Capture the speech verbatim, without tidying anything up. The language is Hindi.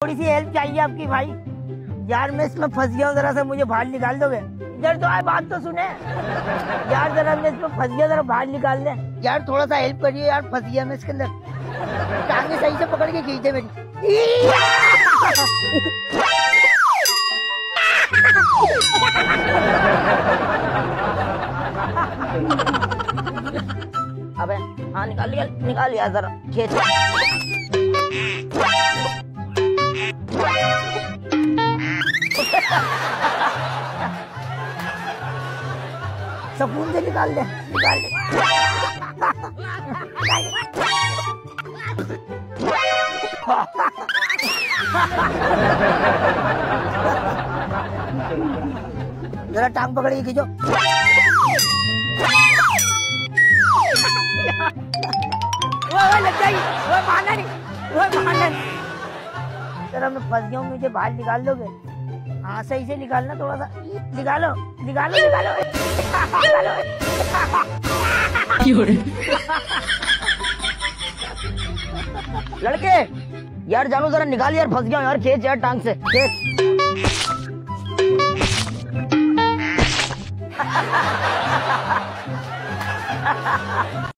थोड़ी सी हेल्प चाहिए आपकी भाई। यार मैं इसमें फंस गया हूँ, जरा सा मुझे बाहर निकाल दोगे? इधर तो आए, बात तो सुने यार, जरा मैं इसमें फंस गया, जरा बाहर निकाल दे यार, थोड़ा सा हेल्प करिए यार, फंस गया मैं इसके अंदर। टांगे सही से पकड़ के खींचे मेरी। अबे हाँ निकाल निकाल निकाल यार, जरा खींच। सुकून से निकाल दे, निकाल दे। जरा टांग पकड़ के खींचो। वो वो लग जाएगी, वो मारना नहीं, वो मारना नहीं। जरा मैं फंस गया हूँ, मुझे बाहर निकाल दोगे? हाँ सही से निकालना, थोड़ा सा निकालो निकालो निकालो निकालो। लड़के यार जानो, जरा निकाल यार, फंस गया यार, खींच यार टांग से, खींच।